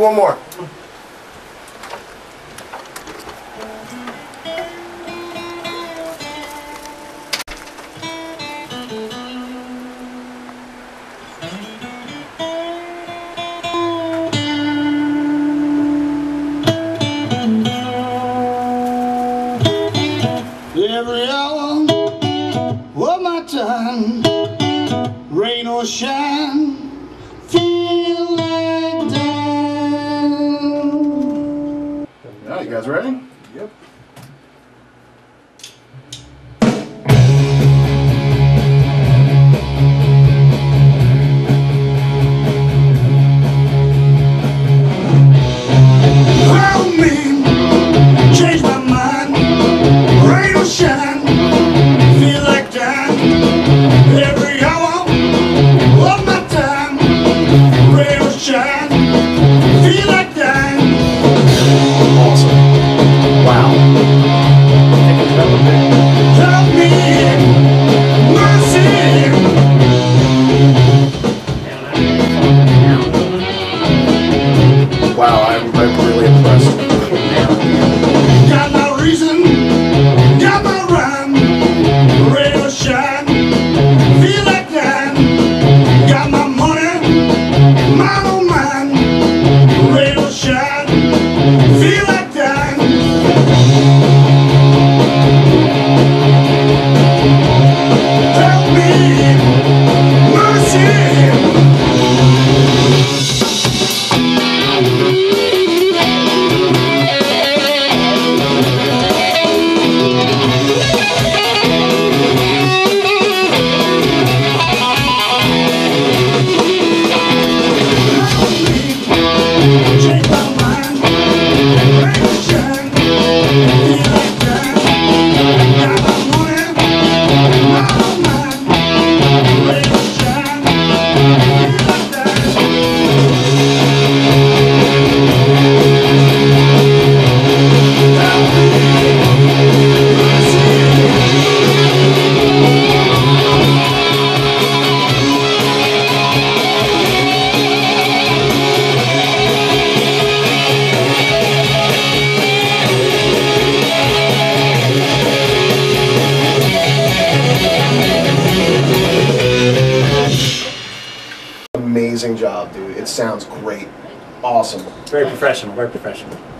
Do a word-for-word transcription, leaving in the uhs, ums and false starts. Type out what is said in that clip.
one more. Every hour of my time, rain or shine, feel like dying. Yeah, you guys ready? Yep. Help me change my mind, rain or shine, feel like dying. Every hour of my time, rain or shine, feel like dying. Awesome. Wow. Help me, mercy. Wow, I'm, I'm really impressed. Got my reason, got my rhyme, rain or shine, feel like dying. Got my money, mine on mine, rain or shine, feel like dying. Help me, mercy. Change my mind, rain or shine, feel like dying. Got my money, mine on mine, rain or shine, feel like dying. Help me, mercy. Amazing job, dude. It sounds great. Awesome. Very professional, very professional.